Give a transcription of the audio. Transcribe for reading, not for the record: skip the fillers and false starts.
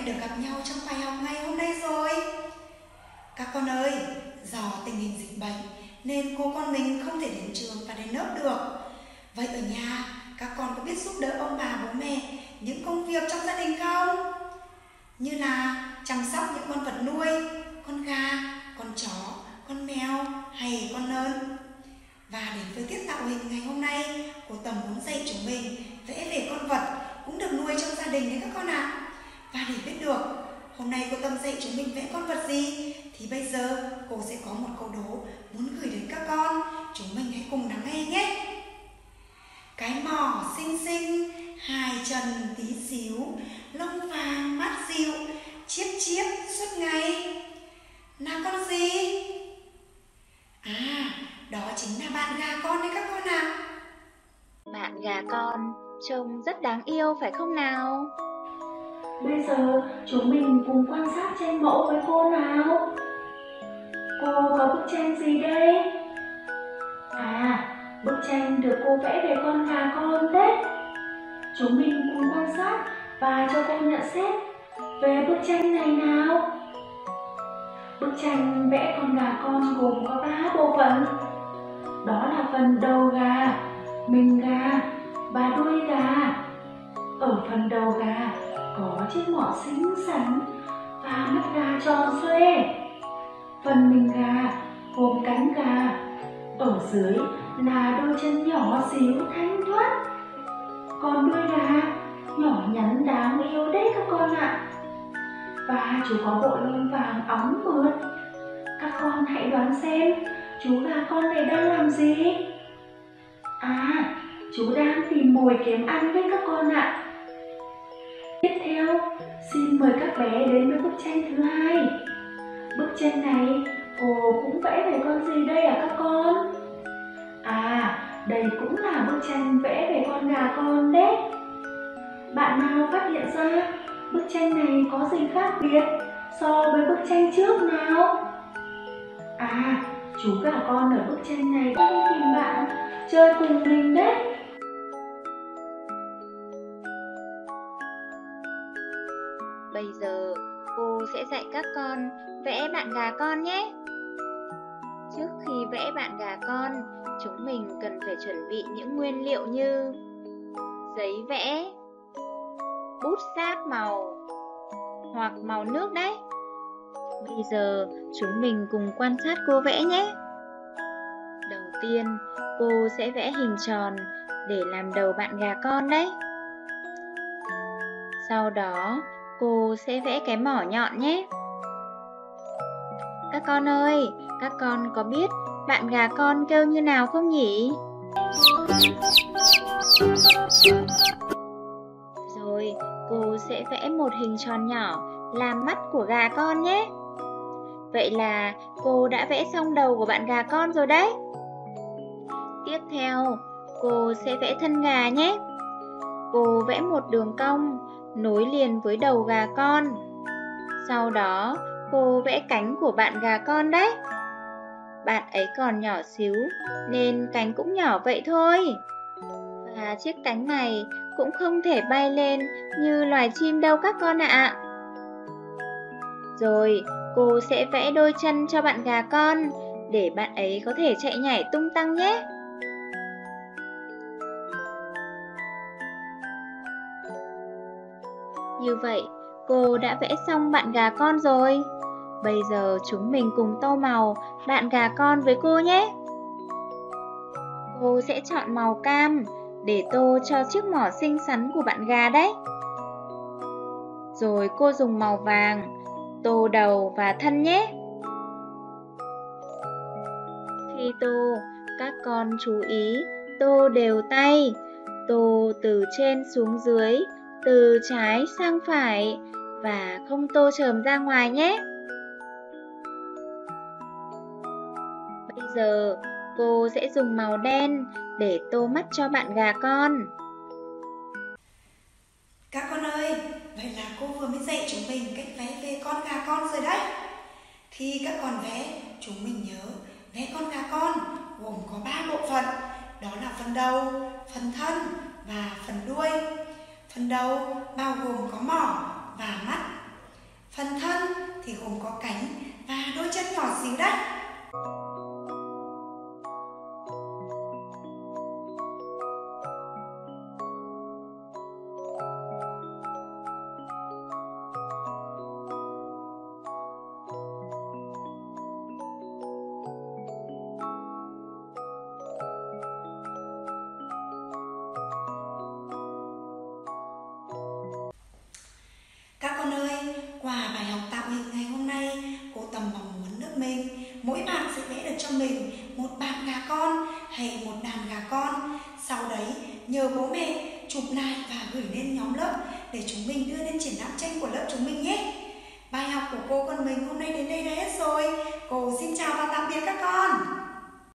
được gặp nhau trong bài học ngày hôm nay rồi. Các con ơi, do tình hình dịch bệnh nên cô con mình không thể đến trường và đến lớp được. Vậy ở nhà, các con có biết giúp đỡ ông bà bố mẹ những công việc trong gia đình không? Như là chăm sóc những con vật nuôi, con gà, con chó, con mèo hay con lợn. Và đến với tiết tạo hình ngày hôm nay, cô Tầm muốn dạy chúng mình vẽ về con vật cũng được nuôi trong gia đình đấy các con ạ. Và để biết được hôm nay cô Tâm dạy chúng mình vẽ con vật gì thì bây giờ cô sẽ có một câu đố muốn gửi đến các con. Chúng mình hãy cùng lắng nghe nhé. Cái mỏ xinh xinh, hai chân tí xíu, lông vàng mắt dịu, chiếp chiếp suốt ngày. Là con gì? À, đó chính là bạn gà con đấy các con ạ. Bạn gà con trông rất đáng yêu phải không nào? Bây giờ chúng mình cùng quan sát tranh mẫu với cô nào. Cô có bức tranh gì đây? À, bức tranh được cô vẽ về con gà con đấy. Chúng mình cùng quan sát và cho cô nhận xét về bức tranh này nào. Bức tranh vẽ con gà con gồm có 3 bộ phận. Đó là phần đầu gà, mình gà và đuôi gà. Ở phần đầu gà có chiếc mỏ xinh xắn và mắt gà tròn xoe. Phần mình gà gồm cánh gà, ở dưới là đôi chân nhỏ xíu thanh thoát. Còn đuôi gà nhỏ nhắn đáng yêu đấy các con ạ. Và chú có bộ lông vàng óng mượt. Các con hãy đoán xem chú gà con này đang làm gì? À, chú đang tìm mồi kiếm ăn với các con ạ. Tiếp theo, xin mời các bé đến với bức tranh thứ hai. Bức tranh này cô cũng vẽ về con gì đây ạ các con? À, đây cũng là bức tranh vẽ về con gà con đấy. Bạn nào phát hiện ra bức tranh này có gì khác biệt so với bức tranh trước nào? À, chú gà con ở bức tranh này đang tìm bạn chơi cùng mình đấy. Bây giờ cô sẽ dạy các con vẽ bạn gà con nhé. Trước khi vẽ bạn gà con, chúng mình cần phải chuẩn bị những nguyên liệu như giấy vẽ, bút sáp màu hoặc màu nước đấy. Bây giờ chúng mình cùng quan sát cô vẽ nhé. Đầu tiên, cô sẽ vẽ hình tròn để làm đầu bạn gà con đấy. Sau đó, cô sẽ vẽ cái mỏ nhọn nhé. Các con ơi, các con có biết bạn gà con kêu như nào không nhỉ? Rồi, cô sẽ vẽ một hình tròn nhỏ làm mắt của gà con nhé. Vậy là cô đã vẽ xong đầu của bạn gà con rồi đấy. Tiếp theo, cô sẽ vẽ thân gà nhé. Cô vẽ một đường cong nối liền với đầu gà con. Sau đó, cô vẽ cánh của bạn gà con đấy. Bạn ấy còn nhỏ xíu nên cánh cũng nhỏ vậy thôi. Và chiếc cánh này cũng không thể bay lên như loài chim đâu các con ạ. Rồi, cô sẽ vẽ đôi chân cho bạn gà con để bạn ấy có thể chạy nhảy tung tăng nhé. Như vậy, cô đã vẽ xong bạn gà con rồi. Bây giờ chúng mình cùng tô màu bạn gà con với cô nhé. Cô sẽ chọn màu cam để tô cho chiếc mỏ xinh xắn của bạn gà đấy. Rồi cô dùng màu vàng tô đầu và thân nhé. Khi tô, các con chú ý tô đều tay, tô từ trên xuống dưới, từ trái sang phải và không tô chờm ra ngoài nhé. Bây giờ cô sẽ dùng màu đen để tô mắt cho bạn gà con. Các con ơi, vậy là cô vừa mới dạy chúng mình cách vẽ về con gà con rồi đấy. Khi các con vẽ, chúng mình nhớ vẽ con gà con gồm có 3 bộ phận. Đó là phần đầu, phần thân và phần đuôi. Phần đầu bao gồm có mỏ và mắt. mình một bạn gà con hay một đàn gà con. Sau đấy nhờ bố mẹ chụp lại và gửi lên nhóm lớp để chúng mình đưa lên triển lãm tranh của lớp chúng mình nhé.